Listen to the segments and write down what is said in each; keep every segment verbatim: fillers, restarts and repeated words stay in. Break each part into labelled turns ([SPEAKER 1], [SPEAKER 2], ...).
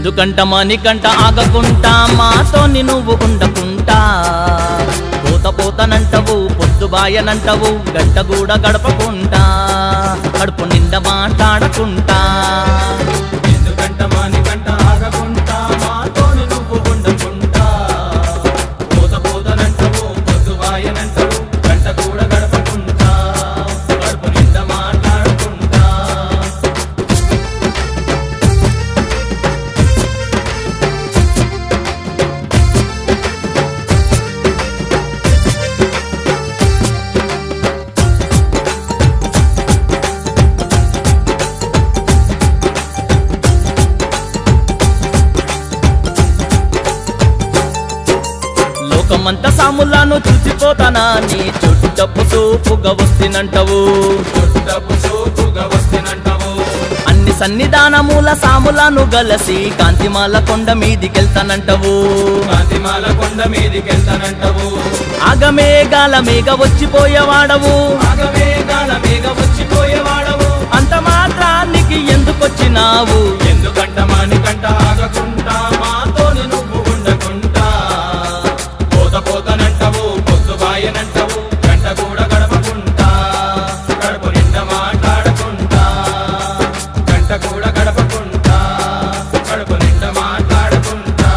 [SPEAKER 1] ఎందుకంట మానికంట ఆగకుంటా మాతోని నువ్వు ఉండకుంటా పోత పోతనంటవు పొద్దు బాయనంటవు గంట కూడా గడపకుంటా కడుపు నిండా మాట్లాడకుంటా
[SPEAKER 2] ఎందుకంట మానికంట ఆగకుంటా మాతోని నువ్వు ఉండకుంటా పోత పోతనంటవు పొద్దు బాయనంటవు గంట కూడా గడపకుంటా కడుపు నిండా మాట్లాడకుంటా
[SPEAKER 1] లోకమంతా సాములను చూసిపోతానా నీ చుట్టపు సూపుగా వస్తునంటవు
[SPEAKER 2] చుట్టపు సూపుగా వస్తునంటవు
[SPEAKER 1] అన్ని సన్నిధానముల సాములను గలసి కాంతిమాల కొండ మీదికెళ్తానంటవు
[SPEAKER 2] కాంతిమాల కొండ మీదికెళ్తానంటవు
[SPEAKER 1] ఆగమేఘాల మేఘ వచ్చిపోయేవాడవు
[SPEAKER 2] ఆగమేఘాల మేఘ వచ్చిపోయేవాడవు
[SPEAKER 1] అంత మాత్రానికి ఎందుకొచ్చినావు
[SPEAKER 2] ఎందుకంట మానికంట ఆగకుంటా మాతోని నువ్వు ఉండకుంటా పోత పోతనంటవు పొద్దు బాయనంటవు గంట కూడా గడపకుంటా గడప నిండా మాట్లాడకుంటా గంట కూడా గడపకుంటా గడప నిండా మాట్లాడకుంటా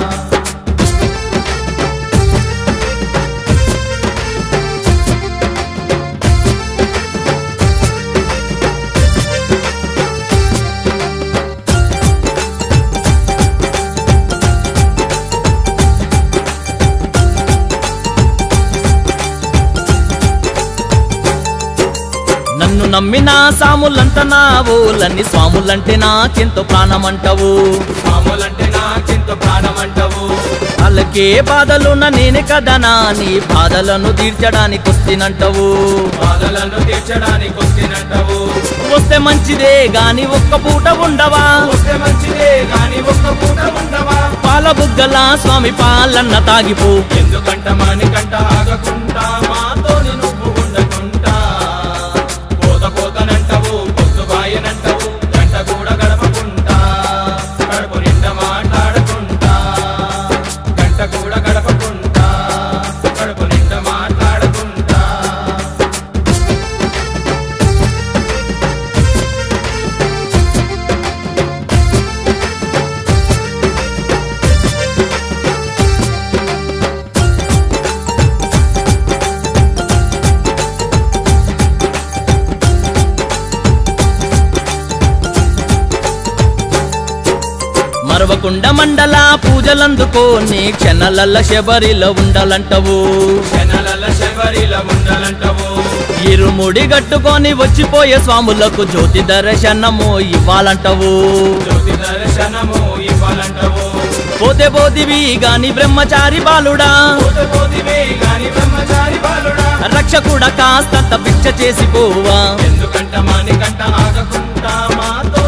[SPEAKER 1] నన్ను నమ్మిన సాములంత నావులని స్వాములంటే నాకెంతో ప్రాణమంటవు
[SPEAKER 2] మామూలంటే నాకెంతో ప్రాణమంటవు
[SPEAKER 1] వాళ్ళకే బాధలున్న నేనే కదనా నీ బాధలను తీర్చడానికి వస్తునంటవు
[SPEAKER 2] బాధలను తీర్చడానికి వస్తునంటవు
[SPEAKER 1] వస్తే మంచిదే గాని ఒక్క పూట ఉండవా
[SPEAKER 2] వస్తే మంచిదే గాని ఒక్క పూట ఉండవా
[SPEAKER 1] పాల బుగ్గల స్వామి పాలన్న తాగిపో
[SPEAKER 2] ఎందుకంట మానికంట ఆగకుంటా మాతోని నువ్వు ఉండకుంటా పోత పోతనంటవు పొద్దు బాయనంటవు గంట కూడా గడపకుంటా గడప నిండా మాట్లాడకుంటా గంట కూడా గడపకుంటా గడప నిండా మాట్లాడకుంటా
[SPEAKER 1] మరవకుండ మండల పూజలందుకోని క్షణలల్ల శబరిలో ఉండాలంటవు
[SPEAKER 2] శనలల శబరిల ఉండాలంటవు
[SPEAKER 1] ఇరుముడి గట్టుకొని వచ్చిపోయే స్వాములకు జ్యోతి దర్శనము ఇవ్వాలంటవు
[SPEAKER 2] జ్యోతి దర్శనము ఇవ్వాలంటవు
[SPEAKER 1] పోతే పోతివి గాని బ్రహ్మచారి బాలుడా
[SPEAKER 2] పోత పోతివే గాని బ్రహ్మచారి బాలుడా
[SPEAKER 1] రక్షకుడ కాస్తంత భిక్ష చేసిపోవా
[SPEAKER 2] ఎందుకంట మానికంట ఆగకుంటా మాతో